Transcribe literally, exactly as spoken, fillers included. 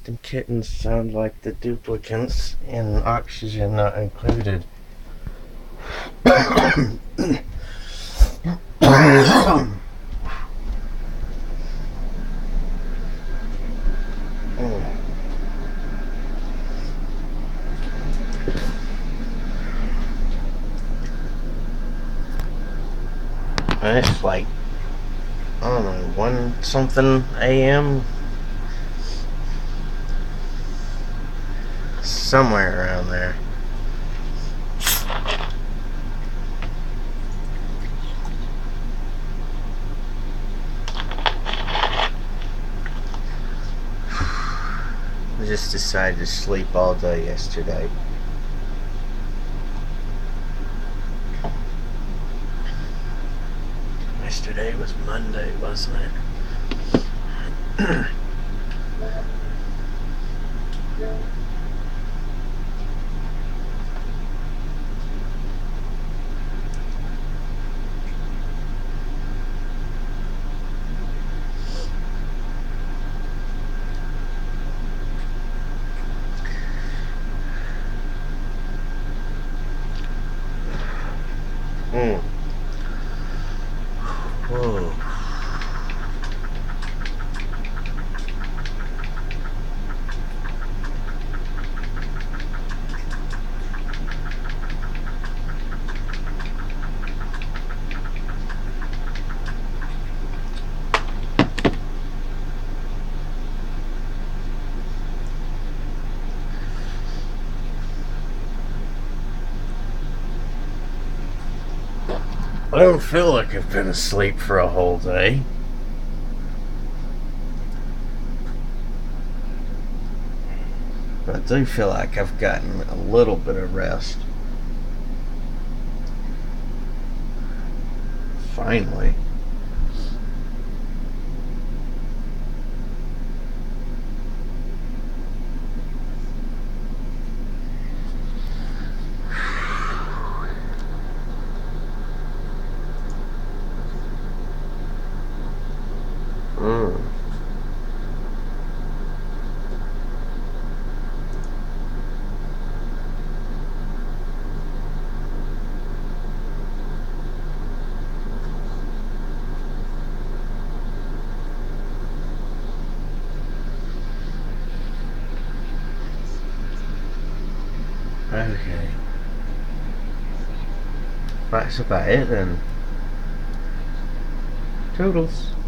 Them kittens sound like the duplicants, and oxygen not included. It's like, I don't know, one something a m somewhere around there. I just decided to sleep all day yesterday. Yesterday was Monday, wasn't it? Hmm. Whoa. I don't feel like I've been asleep for a whole day. But I do feel like I've gotten a little bit of rest. Finally. Mm. Okay. That's about it then. Toodles.